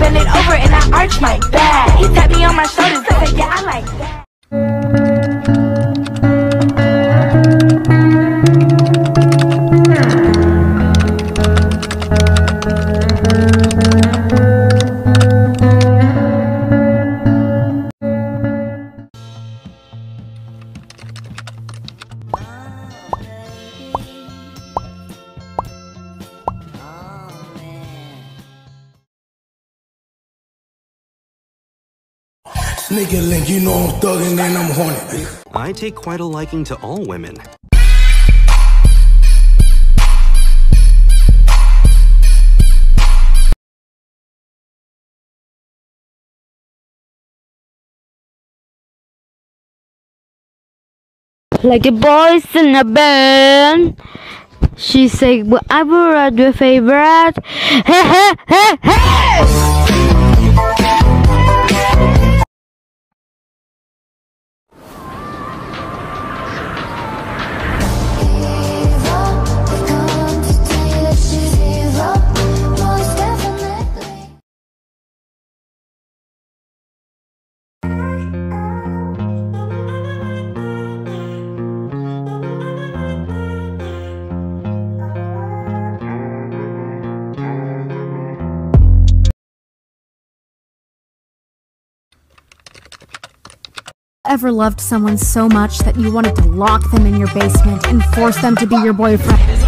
bend it over and I arch my back. He tapped me on my shoulders, I said, yeah, I like that. Nigga Link, you know I'm thuggin' and I'm horny, bitch. I take quite a liking to all women. Like a boys in a band. She said, whatever I do favorite. Hey, hey, hey, hey! Ever loved someone so much that you wanted to lock them in your basement and force them to be your boyfriend?